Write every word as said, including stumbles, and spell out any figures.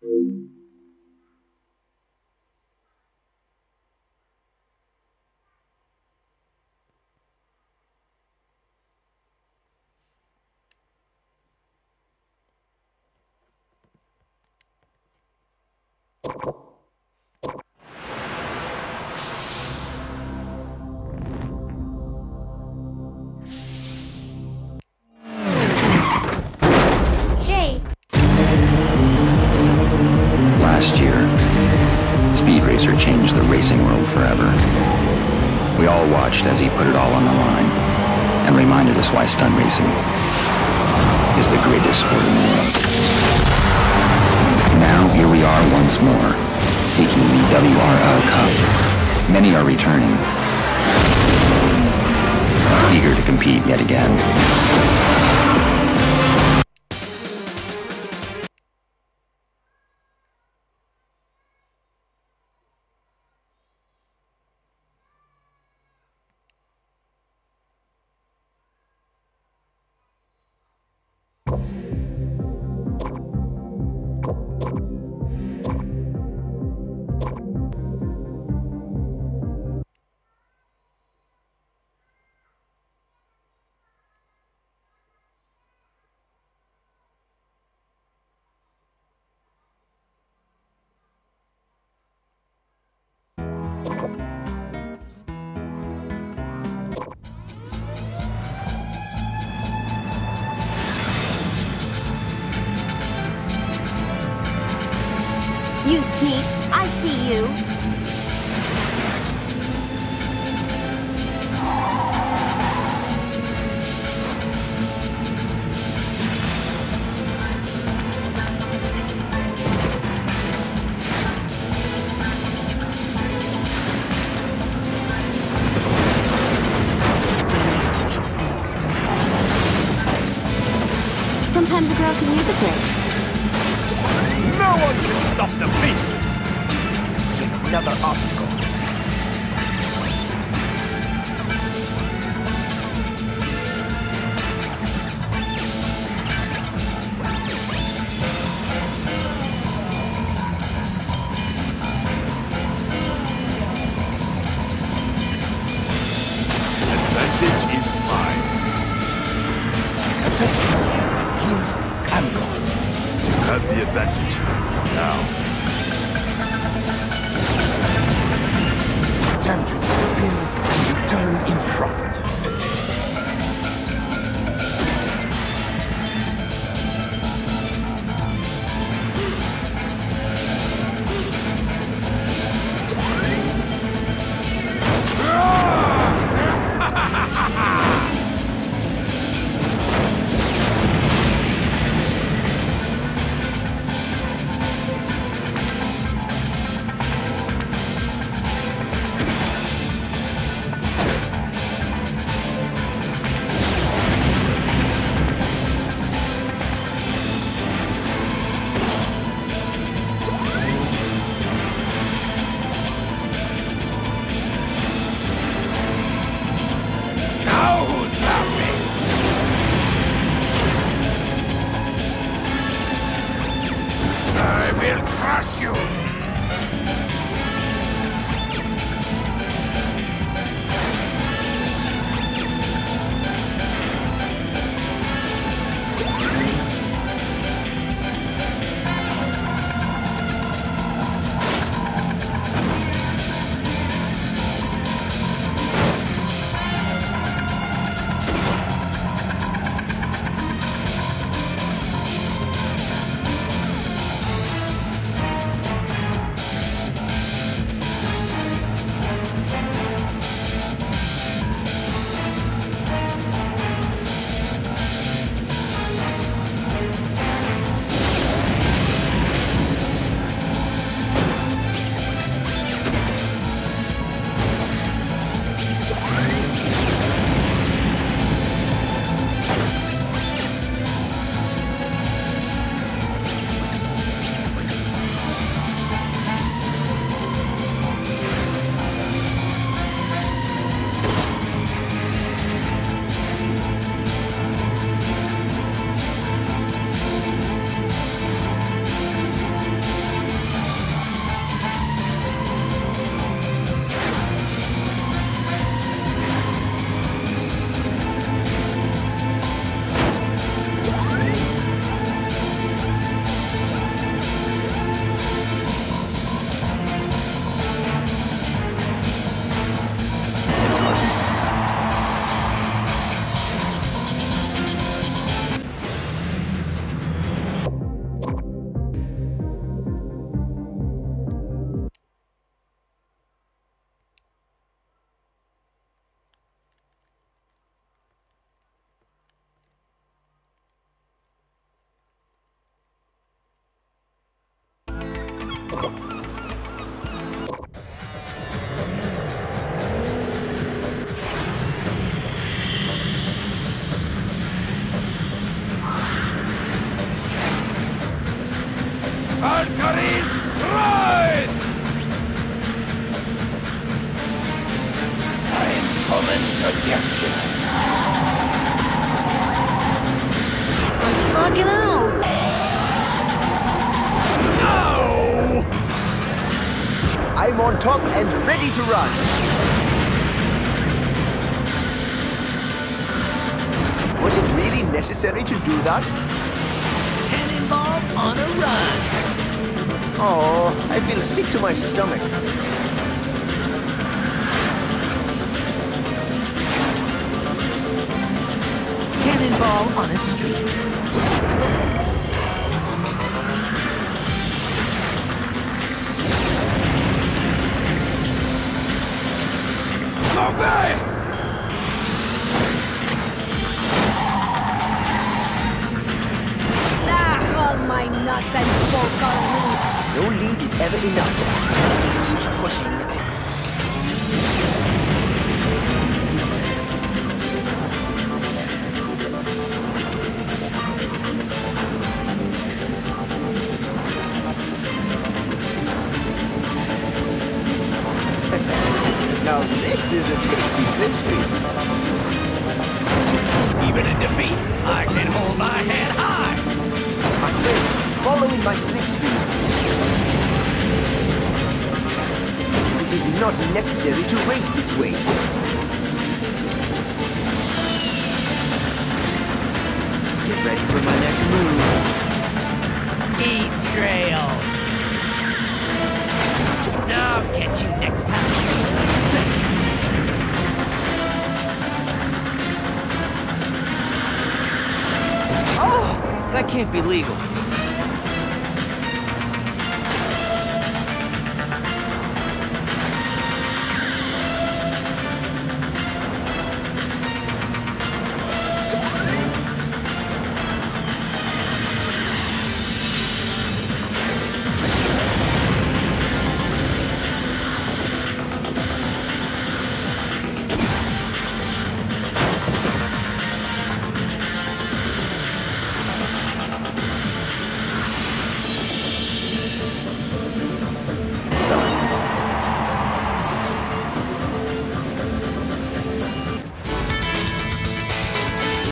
Last year, Speed Racer changed the racing world forever. We all watched as he put it all on the line and reminded us why stunt racing is the greatest sport in the world. Now, here we are once more, seeking the W R L Cup. Many are returning, eager to compete yet again. You sneak, I see you. Sometimes a girl can use a break. No one can stop the beat! Just another obstacle. Advantage is mine. A touchdown. Here, I'm gone. You have the advantage. Now. Time to disappear and return in front. Valkyrie's ride! I'm coming to get you. I'm sparking out. No! I'm on top and ready to run. Was it really necessary to do that? Cannonball on a run. Oh, I feel sick to my stomach. Cannonball on a streak. Okay! Ah, all my nuts and bolts are loose. No lead is ever enough. Keep pushing. Now this is a tasty slipstream. Even in defeat, I can hold my head high! My friend, follow in my slipstream. It is not necessary to race this way. Get ready for my next move. Eat trail. I'll get you next time. Oh, that can't be legal.